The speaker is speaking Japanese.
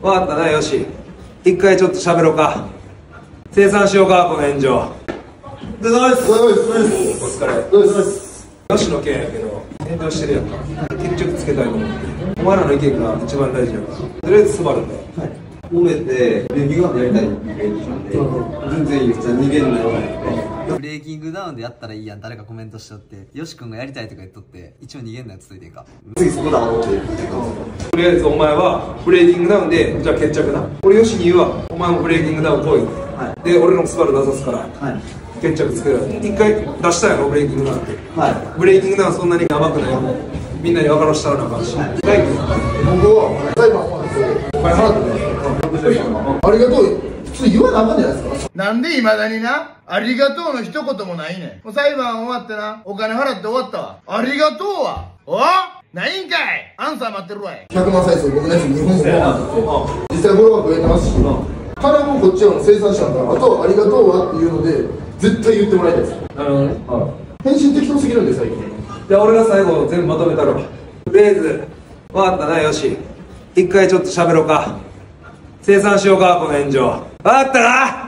わかったな、よし。一回ちょっと喋ろうか。清算しようか、この炎上。お疲れ。よしの件やけど、炎上してるやんか。決着つけたいと思って。お前らの意見が一番大事やから。とりあえずスバルだよ。はい。 褒めて、レギュラーでやりたいって言ってたんで、全然いいよ、じゃあ逃げんなよ。 ブレイキングダウンでやったらいいやん、誰かコメントしとって、よし君がやりたいとか言っとって、一応逃げんなよつっといてんか。 次そこだ思って言ってとりあえずお前はブレイキングダウンで、じゃあ決着な。俺よしに言うわ、お前もブレイキングダウン来い。はい、で、俺のスバル出さすから、はい、決着つける。一回出したやろ、ブレイキングダウンって。はい、ブレイキングダウンそんなに甘くないよ。みんなに分からしたらなあかんし。はい、僕は裁判はお金払ってね。ありがとう。普通言わなあかんじゃないですか。なんでいまだにな、ありがとうの一言もないねん。もう裁判終わってな、お金払って終わったわ。ありがとうはないんかい。アンサー待ってるわい。100万再生僕のやつ日本語実際フォロワー増えてますし、彼もこっちは生産者なんだ。あとありがとうはっていうので絶対言ってもらいたいです。なるほどね。返信適当すぎるんで最近。 じゃあ俺が最後全部まとめたろ。とりあえず分かったな、よし。一回ちょっと喋ろうか。清算しようか、この炎上。分かったな。